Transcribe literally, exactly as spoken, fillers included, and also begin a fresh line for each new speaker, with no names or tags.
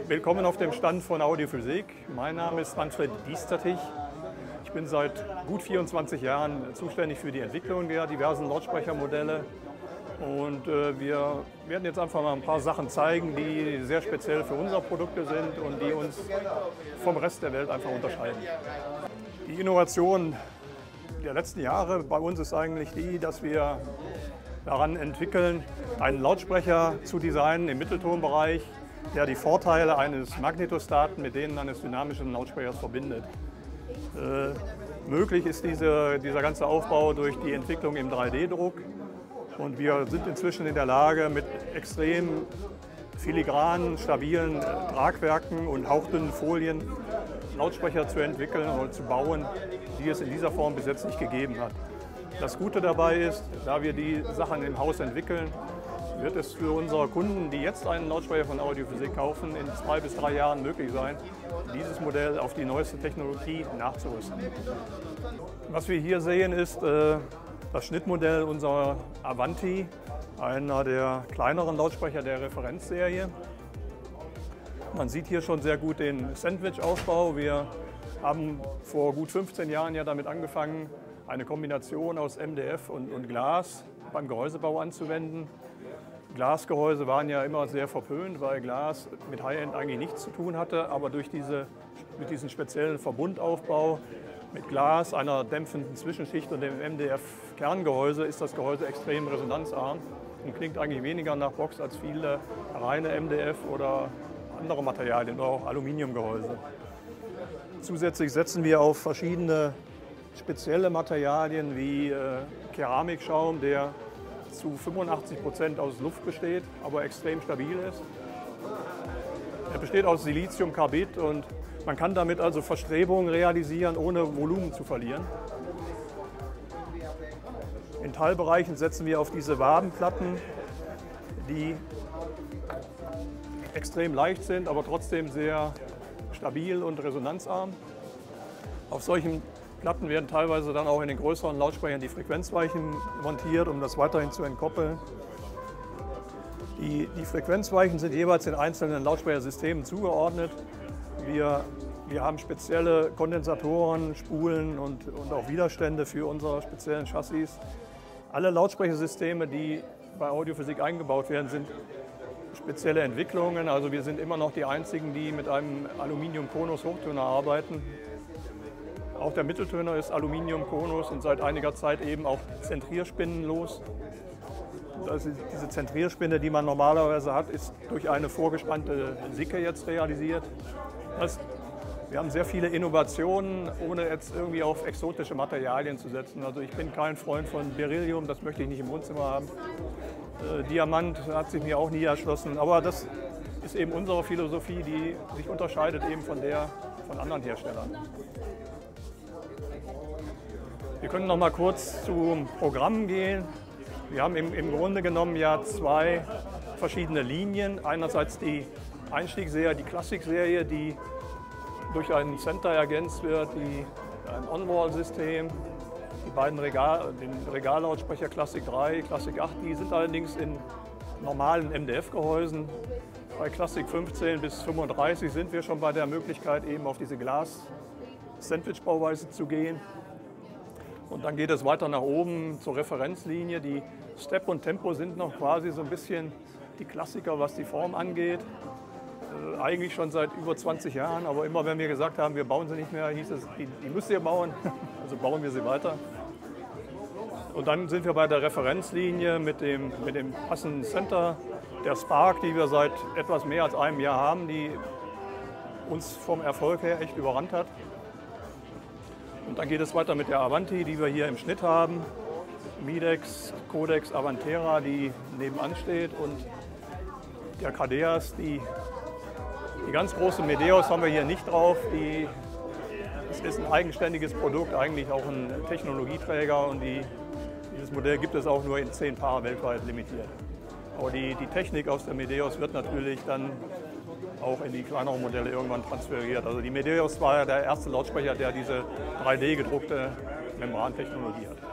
Willkommen auf dem Stand von Audiophysik. Mein Name ist Manfred Diestertich. Ich bin seit gut vierundzwanzig Jahren zuständig für die Entwicklung der diversen Lautsprechermodelle. Und äh, wir werden jetzt einfach mal ein paar Sachen zeigen, die sehr speziell für unsere Produkte sind und die uns vom Rest der Welt einfach unterscheiden. Die Innovation der letzten Jahre bei uns ist eigentlich die, dass wir daran entwickeln, einen Lautsprecher zu designen im Mitteltonbereich, der die Vorteile eines Magnetostaten mit denen eines dynamischen Lautsprechers verbindet. Äh, möglich ist diese, dieser ganze Aufbau durch die Entwicklung im drei D Druck. Und wir sind inzwischen in der Lage, mit extrem filigranen, stabilen Tragwerken und hauchdünnen Folien Lautsprecher zu entwickeln oder zu bauen, die es in dieser Form bis jetzt nicht gegeben hat. Das Gute dabei ist, da wir die Sachen im Haus entwickeln, wird es für unsere Kunden, die jetzt einen Lautsprecher von Audiophysik kaufen, in zwei bis drei Jahren möglich sein, dieses Modell auf die neueste Technologie nachzurüsten. Was wir hier sehen, ist äh, das Schnittmodell unserer Avanti, einer der kleineren Lautsprecher der Referenzserie. Man sieht hier schon sehr gut den Sandwich-Aufbau. Wir haben vor gut fünfzehn Jahren ja damit angefangen, eine Kombination aus M D F und, und Glas beim Gehäusebau anzuwenden. Glasgehäuse waren ja immer sehr verpönt, weil Glas mit High-End eigentlich nichts zu tun hatte. Aber durch diese, mit diesem speziellen Verbundaufbau mit Glas, einer dämpfenden Zwischenschicht und dem M D F-Kerngehäuse ist das Gehäuse extrem resonanzarm und klingt eigentlich weniger nach Box als viele reine M D F oder andere Materialien oder auch Aluminiumgehäuse. Zusätzlich setzen wir auf verschiedene spezielle Materialien wie äh, Keramikschaum, der zu fünfundachtzig Prozent aus Luft besteht, aber extrem stabil ist. Er besteht aus Siliziumkarbid und man kann damit also Verstrebungen realisieren, ohne Volumen zu verlieren. In Teilbereichen setzen wir auf diese Wabenplatten, die extrem leicht sind, aber trotzdem sehr stabil und resonanzarm. Auf solchen Platten werden teilweise dann auch in den größeren Lautsprechern die Frequenzweichen montiert, um das weiterhin zu entkoppeln. Die, die Frequenzweichen sind jeweils in einzelnen Lautsprechersystemen zugeordnet. Wir, wir haben spezielle Kondensatoren, Spulen und, und auch Widerstände für unsere speziellen Chassis. Alle Lautsprechersysteme, die bei Audiophysik eingebaut werden, sind spezielle Entwicklungen. Also wir sind immer noch die einzigen, die mit einem Aluminium-Konus-Hochtöner arbeiten. Auch der Mitteltöner ist Aluminium-Konus und seit einiger Zeit eben auch zentrierspinnenlos. Also diese Zentrierspinne, die man normalerweise hat, ist durch eine vorgespannte Sicke jetzt realisiert. Das, wir haben sehr viele Innovationen, ohne jetzt irgendwie auf exotische Materialien zu setzen. Also ich bin kein Freund von Beryllium, das möchte ich nicht im Wohnzimmer haben. Äh, Diamant hat sich mir auch nie erschlossen, aber das ist eben unsere Philosophie, die sich unterscheidet eben von der von anderen Herstellern. Wir können noch mal kurz zum Programm gehen. Wir haben im, im Grunde genommen ja zwei verschiedene Linien. Einerseits die Einstiegsserie, die Classic-Serie, die durch einen Center ergänzt wird, die, ein On-Wall-System. Die beiden Regal, den Regallautsprecher Classic drei, Classic acht, die sind allerdings in normalen M D F-Gehäusen. Bei Classic fünfzehn bis fünfunddreißig sind wir schon bei der Möglichkeit, eben auf diese Glas-Sandwich-Bauweise zu gehen. Und dann geht es weiter nach oben zur Referenzlinie. Die Step und Tempo sind noch quasi so ein bisschen die Klassiker, was die Form angeht. Äh, eigentlich schon seit über zwanzig Jahren, aber immer wenn wir gesagt haben, wir bauen sie nicht mehr, hieß es, die, die müsst ihr bauen. Also bauen wir sie weiter. Und dann sind wir bei der Referenzlinie mit dem, mit dem passenden Center, der Spark, die wir seit etwas mehr als einem Jahr haben, die uns vom Erfolg her echt überrannt hat. Und dann geht es weiter mit der Avanti, die wir hier im Schnitt haben. Midex, Codex, Avantera, die nebenan steht. Und der Cadeas, die, die ganz große Medeos haben wir hier nicht drauf. Die, das ist ein eigenständiges Produkt, eigentlich auch ein Technologieträger. Und die, dieses Modell gibt es auch nur in zehn Paar weltweit limitiert. Aber die, die Technik aus der Medeos wird natürlich dann auch in die kleineren Modelle irgendwann transferiert. Also die Medeos war ja der erste Lautsprecher, der diese drei D gedruckte Membrantechnologie hat.